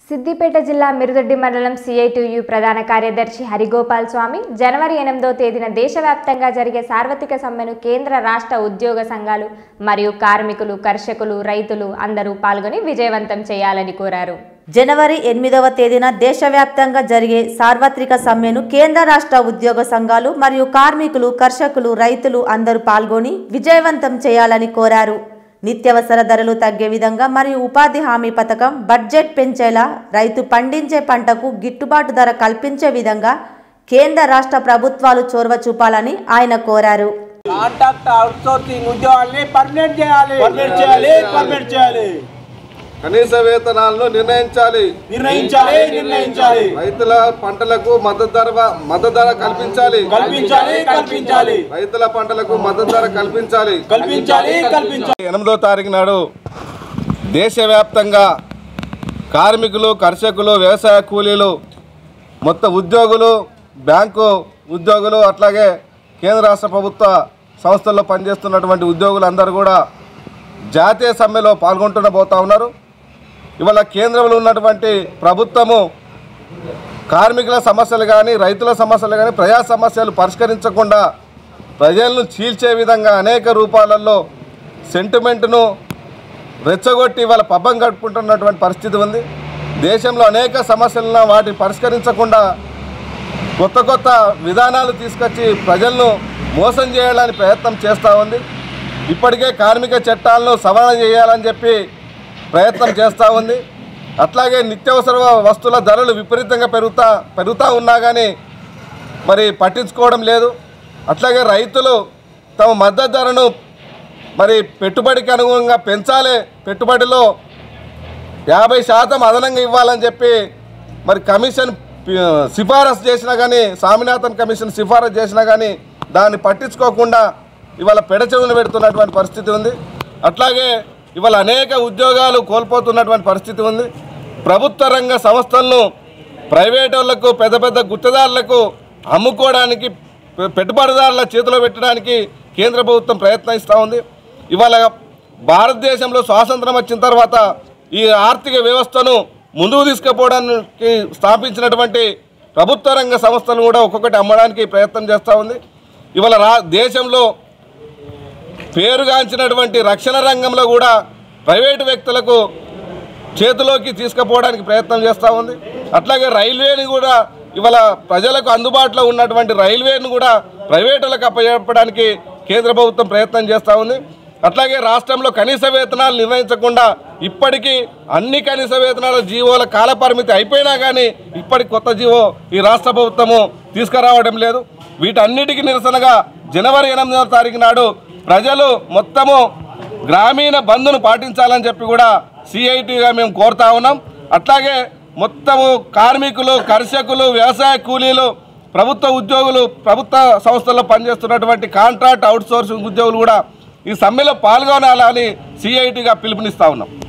సిద్దిపేట జిల్లా మిరుదొడ్డి మండలం సిఐటియు ప్రధాన కార్యదర్శి హరిగోపాల్ స్వామి జనవరి 8వ తేదీన దేశవ్యాప్తంగా జరిగే సార్వత్రిక సమ్మెను కేంద్ర రాష్ట్ర ఉద్యోగ సంఘాలు మరియు కార్మికులు, కర్షకులు, రైతులు అందరూ పాల్గొని విజయవంతం చేయాలని కోరారు. జనవరి 8వ తేదీన దేశవ్యాప్తంగా జరిగే సార్వత్రిక సమ్మెను కేంద్ర రాష్ట్ర ఉద్యోగ సంఘాలు మరియు కార్మికులు, కర్షకులు, రైతులు అందరూ పాల్గొని విజయవంతం చేయాలని కోరారు. నిత్యావసర ధరలు తగ్గే విధంగా మరియు ఉపాధి హామీ పథకం, బడ్జెట్ పెంచేలా, రైతు పండించే పంటకు గిట్టుబాటు ధర కల్పించే విధంగా కేంద్ర రాష్ట్ర ప్రభుత్వాలు చొరవ చూపాలని ఆయన కోరారు. కాంట్రాక్ట్ అవుట్సోర్సింగ్ ఉద్యోగాల్ని పర్మనెంట్ చేయాలి. కనీస వేతనాలను నిర్ణయించాలి. రైతుల పంటలకు మద్దతు ధర కల్పించాలి. రైతుల పంటలకు మద్దతు ధర కల్పించాలి. 8వ తారీఖు నాడు దేశవ్యాప్తంగా కార్మికులు, కర్షకులు, వ్యవసాయ కూలీలు, మొత్తం ఉద్యోగులు, బ్యాంకు ఉద్యోగులు, అట్లాగే కేంద్ర రాష్ట్ర ప్రభుత్వ సంస్థల్లో పనిచేస్తున్నటువంటి ఉద్యోగులు అందరూ కూడా జాతీయ సమ్మెలో పాల్గొంటూనే ఉన్నారు. ఇవాళ కేంద్రంలో ఉన్నటువంటి ప్రభుత్వము కార్మికుల సమస్యలు కానీ, రైతుల సమస్యలు కానీ, ప్రజా సమస్యలు పరిష్కరించకుండా ప్రజలను చీల్చే విధంగా అనేక రూపాలలో సెంటిమెంట్ను రెచ్చగొట్టి ఇవాళ పబ్బం గడుపుకుంటున్నటువంటి పరిస్థితి ఉంది. దేశంలో అనేక సమస్యలను వాటిని పరిష్కరించకుండా కొత్త విధానాలు తీసుకొచ్చి ప్రజలను మోసం చేయాలని ప్రయత్నం చేస్తూ ఉంది. ఇప్పటికే కార్మిక చట్టాలను సవరణ చేయాలని చెప్పి ప్రయత్నం చేస్తూ ఉంది. అట్లాగే నిత్యావసర వస్తువుల ధరలు విపరీతంగా పెరుగుతూ ఉన్నా కానీ మరి పట్టించుకోవడం లేదు. అట్లాగే రైతులు తమ మద్దతు ధరను మరి పెట్టుబడికి అనుగుణంగా పెంచాలి, పెట్టుబడిలో 50% అదనంగా ఇవ్వాలని చెప్పి మరి కమిషన్ సిఫారసు చేసినా కానీ, స్వామినాథన్ కమిషన్ సిఫారసు చేసినా కానీ దాన్ని పట్టించుకోకుండా ఇవాళ పెడచెవును పెడుతున్నటువంటి పరిస్థితి ఉంది. అట్లాగే ఇవాళ అనేక ఉద్యోగాలు కోల్పోతున్నటువంటి పరిస్థితి ఉంది. ప్రభుత్వ రంగ సంస్థలను ప్రైవేట్ వాళ్లకు, పెద్ద గుత్తదారులకు అమ్ముకోవడానికి, పెట్టుబడిదారుల చేతిలో పెట్టడానికి కేంద్ర ప్రభుత్వం ప్రయత్నిస్తూ ఉంది. ఇవాళ భారతదేశంలో స్వాతంత్రం వచ్చిన తర్వాత ఈ ఆర్థిక వ్యవస్థను ముందుకు తీసుకుపోవడానికి స్థాపించినటువంటి ప్రభుత్వ రంగ సంస్థలను కూడా ఒక్కొక్కటి అమ్మడానికి ప్రయత్నం చేస్తూ ఉంది. ఇవాళ దేశంలో పేరుగాంచినటువంటి రక్షణ రంగంలో కూడా ప్రైవేటు వ్యక్తులకు చేతిలోకి తీసుకుపోవడానికి ప్రయత్నం చేస్తూ ఉంది. అట్లాగే రైల్వేని కూడా ఇవాళ ప్రజలకు అందుబాటులో ఉన్నటువంటి రైల్వేను కూడా ప్రైవేటులకు అప్పచెప్పడానికి కేంద్ర ప్రభుత్వం ప్రయత్నం చేస్తూ ఉంది. అట్లాగే రాష్ట్రంలో కనీస వేతనాలు నిర్ణయించకుండా ఇప్పటికీ అన్ని కనీస వేతనాల జీవోల కాలపరిమితి అయిపోయినా కానీ ఇప్పటికి కొత్త జీవో ఈ రాష్ట్ర ప్రభుత్వము తీసుకురావడం లేదు. వీటన్నిటికీ నిరసనగా జనవరి 8వ తారీఖు నాడు ప్రజలు మొత్తము గ్రామీణ బంద్ను పాటించాలని చెప్పి కూడా సిఐటిగా మేము కోరుతా ఉన్నాం. అట్లాగే మొత్తము కార్మికులు, కర్షకులు, వ్యవసాయ కూలీలు, ప్రభుత్వ ఉద్యోగులు, ప్రభుత్వ సంస్థల్లో పనిచేస్తున్నటువంటి కాంట్రాక్ట్ అవుట్సోర్సింగ్ ఉద్యోగులు కూడా ఈ సమ్మెలో పాల్గొనాలని సిఐటిగా పిలుపునిస్తా ఉన్నాం.